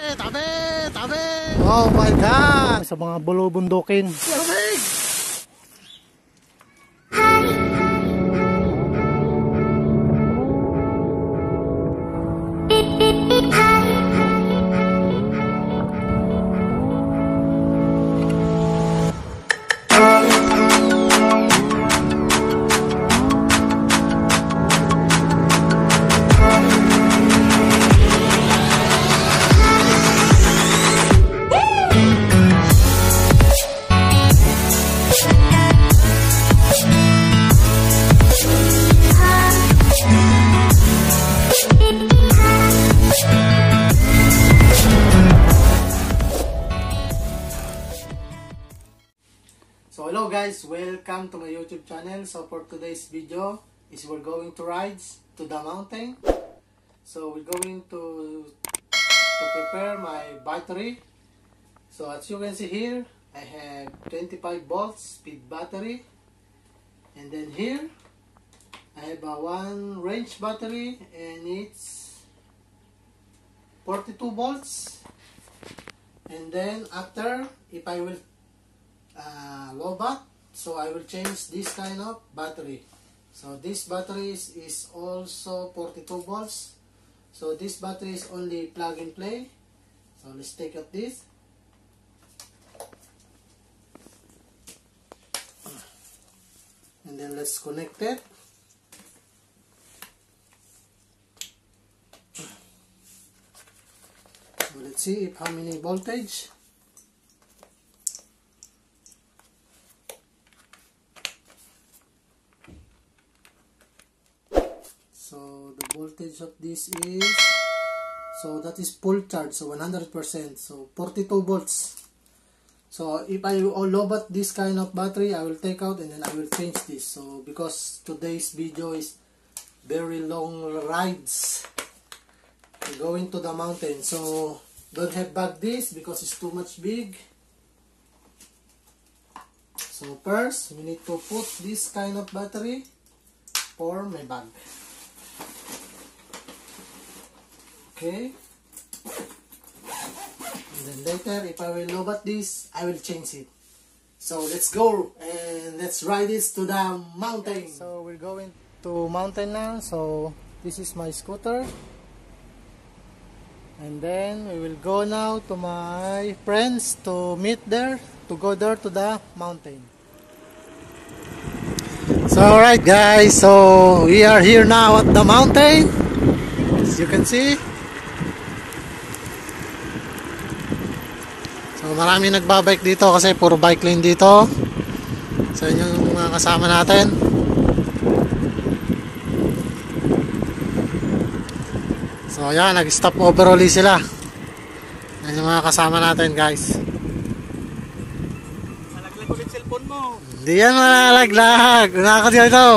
Tabi! Tabi! Oh my God! Sa mga bulubundukin. Lamig! So hello guys, welcome to my YouTube channel. So for today's video is we're going to ride to the mountain. So we're going to prepare my battery. So as you can see here, I have 25 volts speed battery. And then here, I have a 1 range battery and it's 42 volts. And then after, if I will low bat, so I will change this kind of battery. So this battery is also 42 volts. So this battery is only plug and play. So let's take out this. And then let's connect it. So let's see if how many voltage. So the voltage of this is, so that is full charge, so 100%, so 42 volts. So if I low bat this kind of battery, I will take out and then I will change this. So because today's video is very long rides, we're going to the mountain, so don't have bag this because it's too much big. So first, we need to put this kind of battery for my bag. Okay, and then later if I will low bat this, I will change it. So let's go and let's ride this to the mountain. So we're going to mountain now. So this is my scooter, and then we will go now to my friends to meet there, to go there to the mountain. So alright guys, so we are here now at the mountain, as you can see. So marami nagbabike dito kasi puro bike lane dito. So yun yung mga kasama natin. So yan, nag-stop over ulit sila. Yan yung mga kasama natin guys. Malaglag ulit cellphone mo. Hindi yan malaglag. Unakot dito.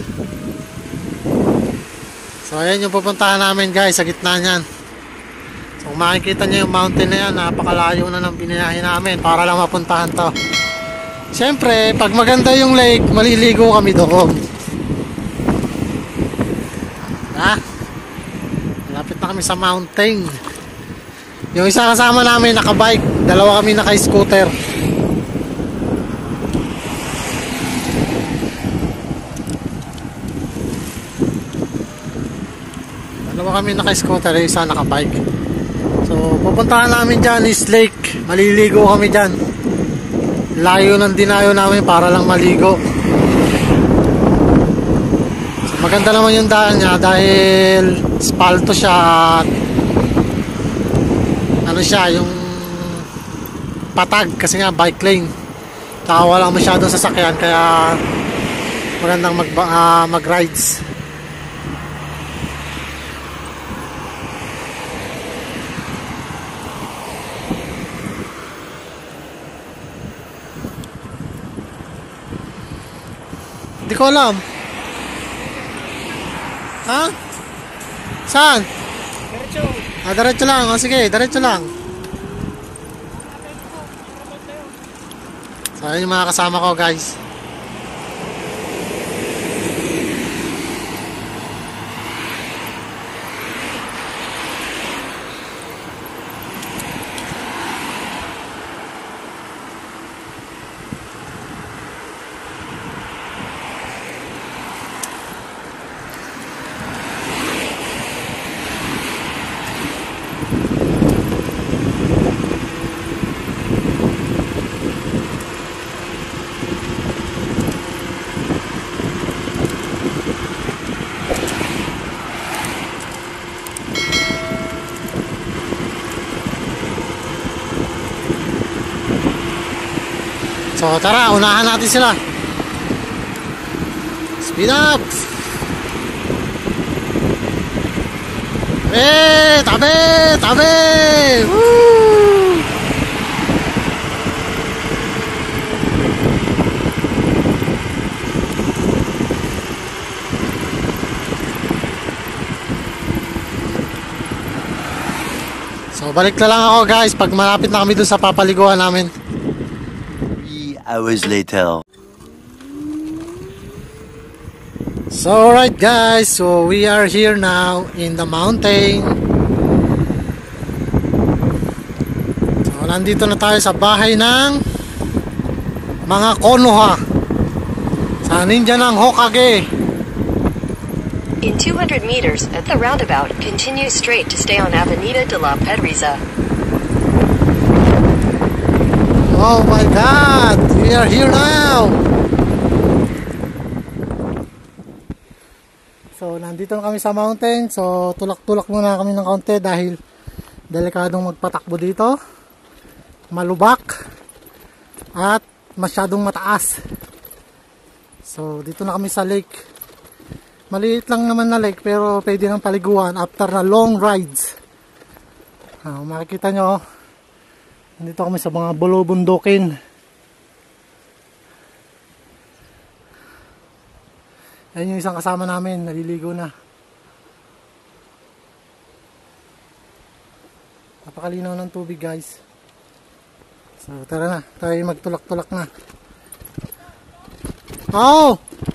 So yan yung pupuntahan namin guys, sa gitna niyan. Kung makikita nyo yung mountain na yan, napakalayo na ng binayahin namin para lang mapuntahan to. Siyempre, pag maganda yung lake, maliligo kami doon. Malapit na kami sa mountain. Yung isa kasama namin nakabike, dalawa kami naka-scooter. Dalawa kami naka-scooter, yung isa nakabike. So, pupuntahan namin dyan is lake. Maliligo kami dyan. Layo ng dinayo namin para lang maligo. So, maganda naman yung daan niya dahil spalto siya. Ano siya, yung patag kasi nga bike lane. Saka walang masyadong sasakyan kaya magandang mag-rides. Hindi ko alam. Ha? Saan? Diretso. Diretso lang. O sige, diretso lang. So, ayun yung mga kasama ko guys. So tara, unahan natin sila. Speed up. Tabi! Tabi! Woo! So balik na lang ako guys pag malapit na kami dun sa papaliguan namin. 3 hours later. So alright guys, so we are here now in the mountain. So nandito na tayo sa bahay ng mga Konoha, sa ninja ng Hokage. In 200 meters, at the roundabout, continue straight to stay on Avenida de la Pedriza. Oh my god, we are here now. So nandito na kami sa mountain. So tulak-tulak muna kami ng kaunti dahil delikadong magpatakbo dito. Malubak at masyadong mataas. So dito na kami sa lake. Maliit lang naman na lake pero pwede nang paliguan after na long rides. Makikita nyo, nandito kami sa mga bulubundukin. Ayun yung isang kasama namin, naliligo na. Napakalinaw ng tubig guys. So tara na, tayo magtulak-tulak na. Oh!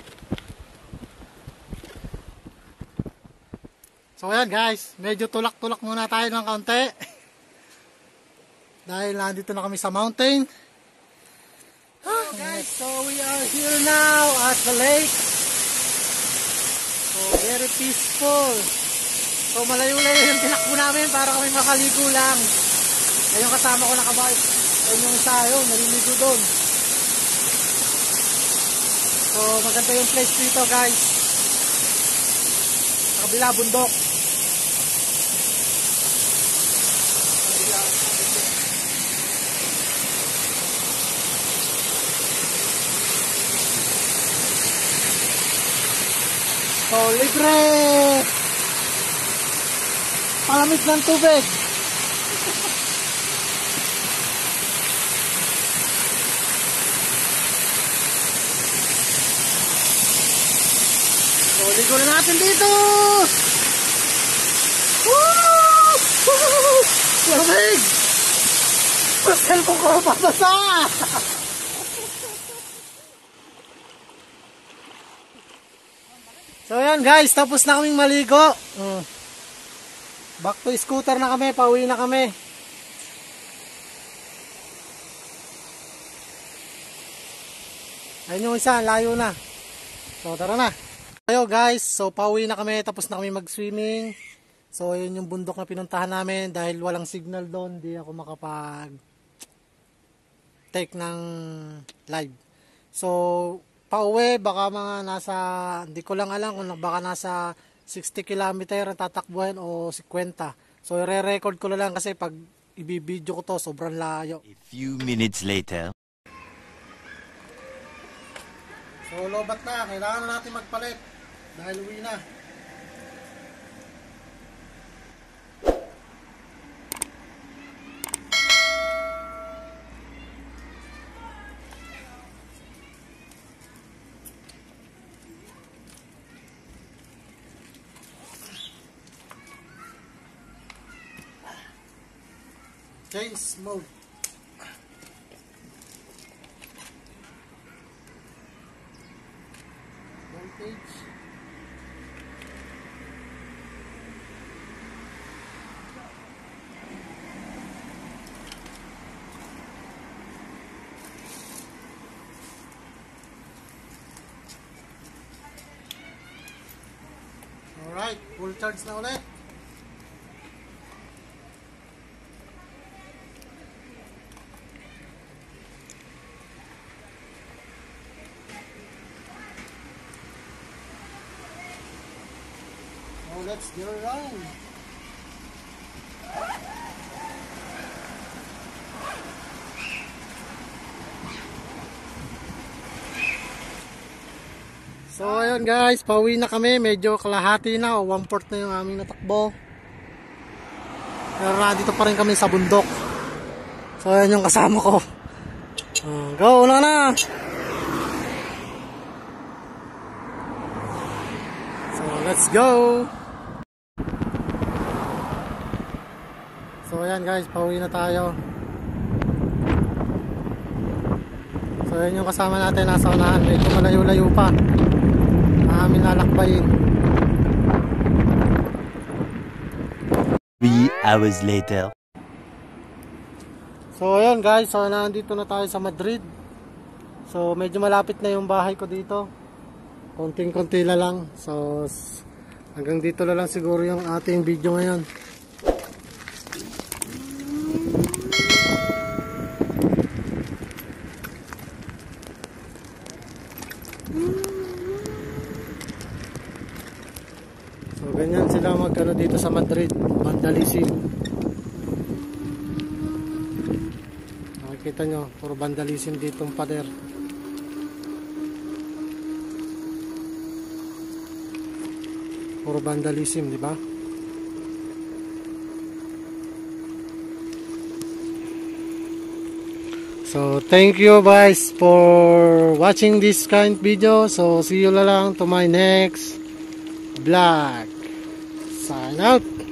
So ayan guys, medyo tulak-tulak muna tayo ng kaunti. Dahil nandito na kami sa mountain. Guys, so we are here now at the lake. So very peaceful. So malayo-layo yung tinakbo namin para kami makaligo lang. Ayun kasama ko nakabike. Ayun yung isa yun, naliligo doon. So maganda yung place dito guys. Sa kabila bundok. So, libre! Palamig ng tubig! So, ligo na natin dito! Woo! Lamig! Ang cellphone ko papasa! So yan guys, tapos na kaming maligo. Back to scooter na kami, pauwi na kami. Ayun yung isa, layo na. So tara na. Ayo guys, so pauwi na kami, tapos na kami mag-swimming. So yun yung bundok na pinuntahan namin. Dahil walang signal doon, di ako makapag take ng live. So pauwi, baka mga nasa, hindi ko lang alam kung baka nasa 60 kilometer ang tatakbuhin o 50. So i-record ko na lang kasi pag i-video ko to, sobrang layo. A few minutes later. So lobat na, kailangan na natin magpalit dahil uwi na. Change mode. Voltage. Alright, full charge na ulit. Let's get around. So ayun guys, pauwi na kami. Medyo kalahati na o 1/4 na yung aming natakbo. Pero dito pa rin kami sa bundok. So ayun yung kasama ko. Go, una na! So let's go! So ayan guys, pauwi na tayo. So yun yung kasama natin nasa unahan. Medyo malayo-layo pa amin lalakbayin. 3 hours later. So ayun guys, so nandito na tayo sa Madrid. So medyo malapit na yung bahay ko dito. Konting-konti na lang. So hanggang dito na lang siguro yung ating video ngayon. So ganyan sila magkano dito sa Madrid, vandalism. Nakikita nyo, puro vandalism dito ang pader. Puro vandalism, di ba? So thank you guys for watching this kind video. So see you na lang to my next vlog. Sign out.